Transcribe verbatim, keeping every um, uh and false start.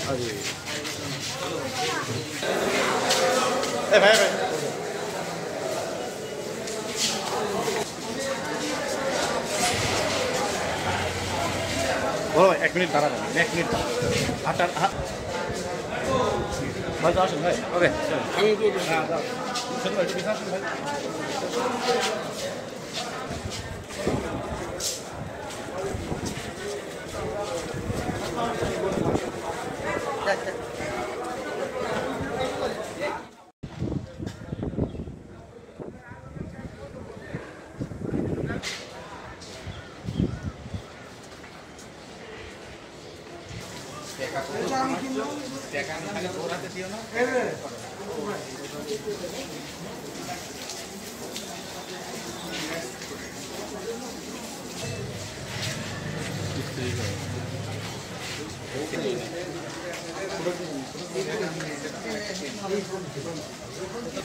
अरे ए भाई भाई बोलो एक मिनट दाঁড়া एक मिनट हाथ हाथ भाई तो আসুন ভাই ওকে আমি তো না দাও শুনুন ভাই ঠিক আছে ভাই টেকা আমি খালি ঘোরাতে দিও না ঠিক আছে